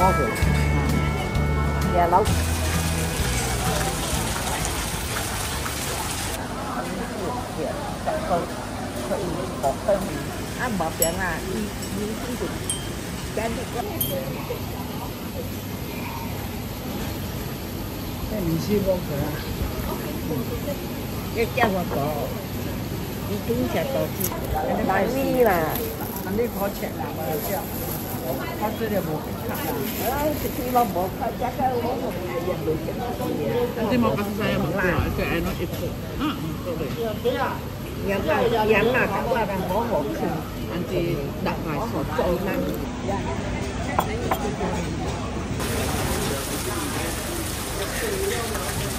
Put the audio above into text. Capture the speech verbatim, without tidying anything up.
好去，也老。可可以保分，啊无平啊，伊伊伊就简直个。这面试无过啊，一只我个，已经食到子，大米啦，安尼好吃啦，我笑。我这里无去吃啦，啊，这地方无开，这个我我也没见过。 Nanti mau kasih saya makan, itu enak itu. Ah, betul. Yang yang nak aku akan bawa ke Nanti tak kasih. Soalan. Ya.